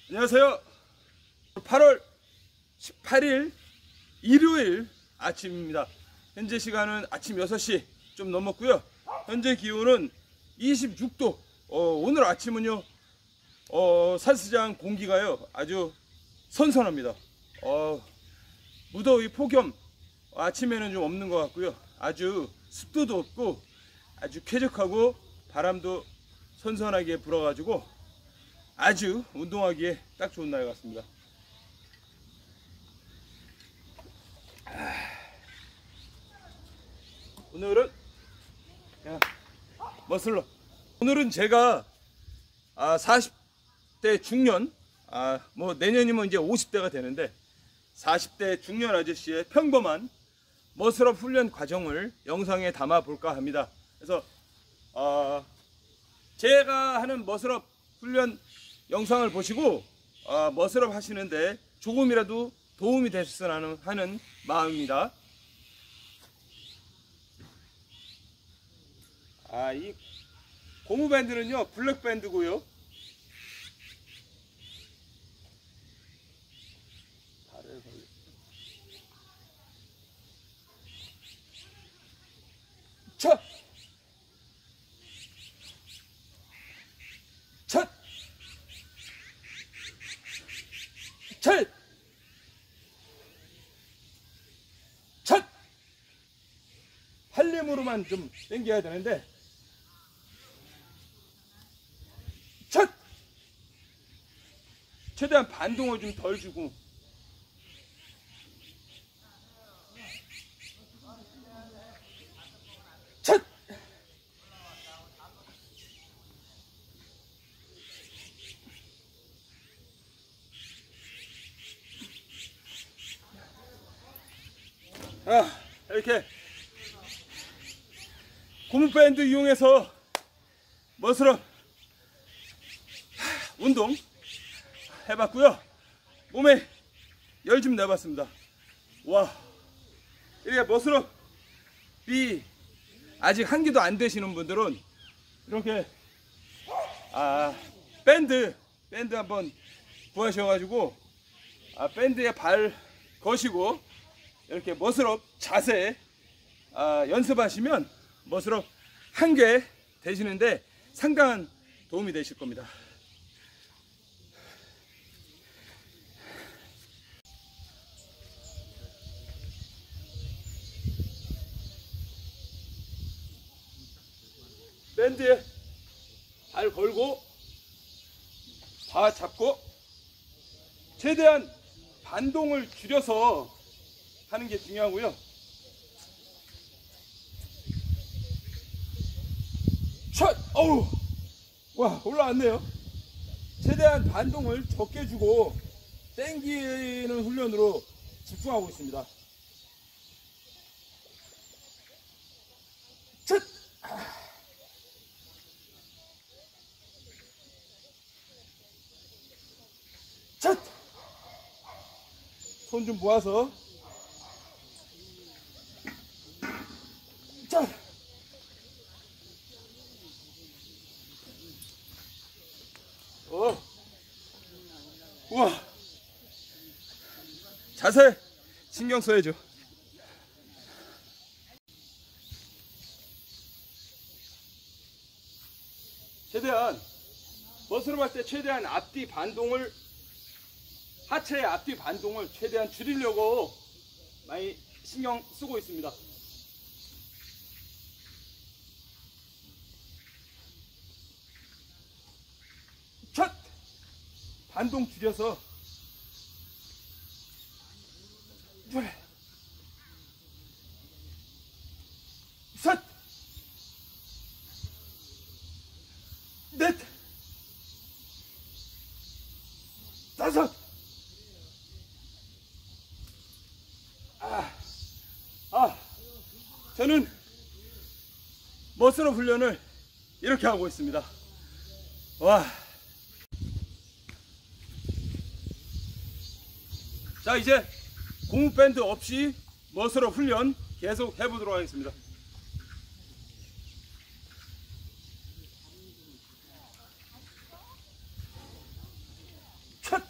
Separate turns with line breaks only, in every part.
안녕하세요. 8월 18일 일요일 아침입니다. 현재 시간은 아침 6시 좀 넘었고요. 현재 기온은 26도. 오늘 아침은요 살스장 공기가요 아주 선선합니다. 무더위 폭염 아침에는 좀 없는 것 같고요. 아주 습도도 없고 아주 쾌적하고 바람도 선선하게 불어가지고 아주 운동하기에 딱 좋은 날 같습니다. 오늘은 머슬러. 오늘은 제가 40대 중년, 뭐 내년이면 이제 50대가 되는데 40대 중년 아저씨의 평범한 머슬업 훈련 과정을 영상에 담아 볼까 합니다. 그래서 제가 하는 머슬업 훈련 영상을 보시고 머슬업 하시는데 조금이라도 도움이 됐으면 하는 마음입니다. 이 고무 밴드는요 블랙 밴드고요. 첫! 첫! 첫! 첫! 팔림으로만 좀 당겨야 되는데 첫! 최대한 반동을 좀 덜 주고 첫! 이렇게 고무밴드 이용해서 머슬업 운동 해봤고요. 몸에 열 좀 내봤습니다. 와, 이렇게 머슬업이 아직 한 개도 안 되시는 분들은 이렇게 밴드 한번 구하셔가지고 밴드에 발 거시고 이렇게 머슬업 자세 연습하시면 머슬업 한 개 되시는데 상당한 도움이 되실 겁니다. 밴드에 발 걸고 다 잡고 최대한 반동을 줄여서 하는 게 중요하고요. 샷! 어우! 와, 올라왔네요. 최대한 반동을 적게 주고 당기는 훈련으로 집중하고 있습니다. 샷! 샷! 손 좀 모아서 자, 우와, 자세 신경 써야죠. 최대한 머슬업 할 때 최대한 앞뒤 반동을 하체의 앞뒤 반동을 최대한 줄이려고 많이 신경 쓰고 있습니다. 첫! 반동 줄여서 둘 셋 넷 다섯 저는 머슬업 훈련을 이렇게 하고 있습니다. 와. 자, 이제 고무밴드 없이 머슬업 훈련 계속 해보도록 하겠습니다. 첫!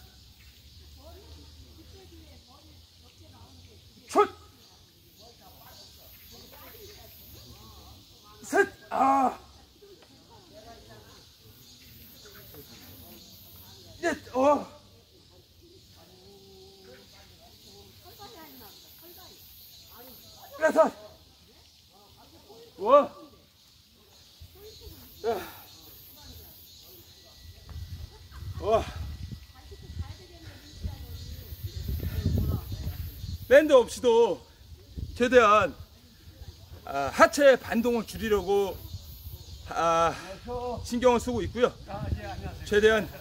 여섯. 와. 야. 와. 밴드 없이도 최대한 하체 반동을 줄이려고 신경을 쓰고 있고요. 최대한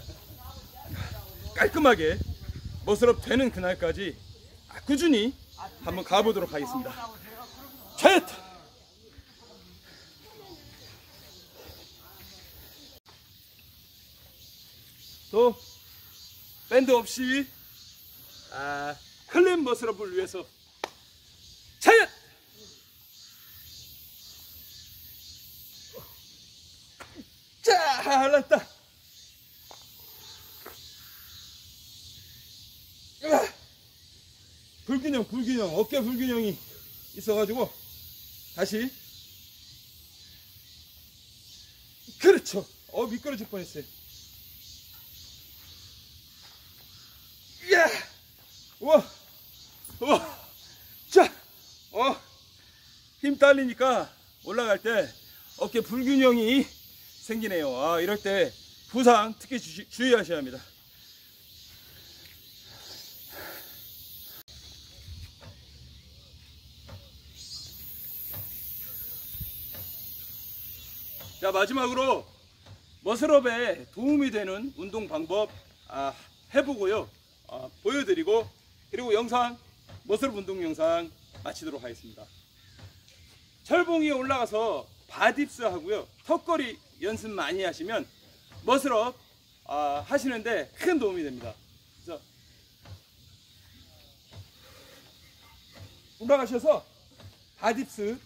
깔끔하게 머슬업 되는 그날까지 꾸준히 한번 가보도록 하겠습니다. 셋! 또 밴드 없이 클린 머슬업을 위해서 셋! 자, 잘났다. 불균형, 어깨 불균형이 있어가지고 다시. 그렇죠. 미끄러질 뻔했어요. 야, 우와, 자, 힘 딸리니까 올라갈 때 어깨 불균형이 생기네요. 이럴 때 부상 특히 주의하셔야 합니다. 자, 마지막으로 머슬업에 도움이 되는 운동 방법 해보고요. 보여드리고, 그리고 머슬업 운동 영상 마치도록 하겠습니다. 철봉 위에 올라가서 바딥스 하고요. 턱걸이 연습 많이 하시면 머슬업 하시는데 큰 도움이 됩니다. 그래서 올라가셔서 바딥스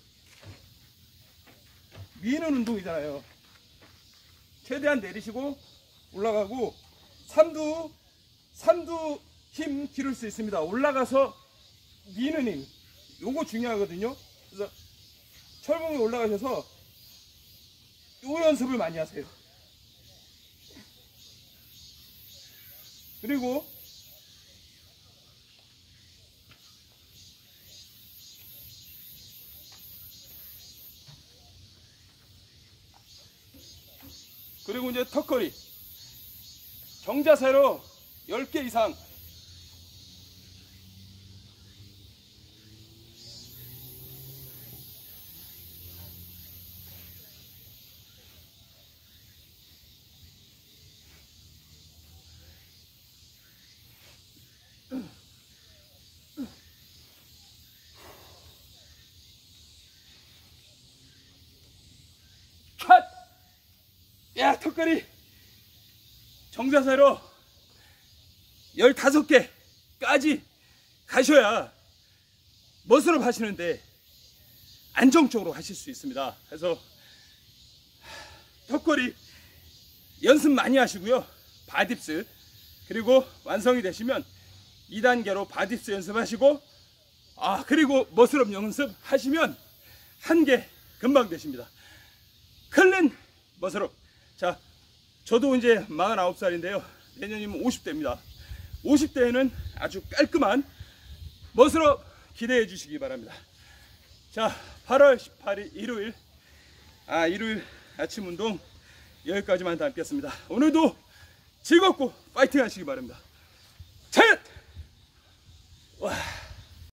미는 운동이잖아요. 최대한 내리시고 올라가고 삼두 힘 기를 수 있습니다. 올라가서 미는 힘, 요거 중요하거든요. 그래서 철봉에 올라가셔서 요 연습을 많이 하세요. 그리고 이제 턱걸이 정자세로 10개 이상 컷! 야, 턱걸이 정자세로 15개까지 가셔야 머슬업 하시는데 안정적으로 하실 수 있습니다. 그래서 턱걸이 연습 많이 하시고요. 바딥스, 그리고 완성이 되시면 2단계로 바딥스 연습하시고, 그리고 머슬업 연습 하시면 1개 금방 되십니다. 클린 머슬업. 자, 저도 이제 49살인데요. 내년이면 50대입니다. 50대에는 아주 깔끔한 머슬업 기대해 주시기 바랍니다. 자, 8월 18일 일요일 아침 운동 여기까지만 담겠습니다. 오늘도 즐겁고 파이팅 하시기 바랍니다.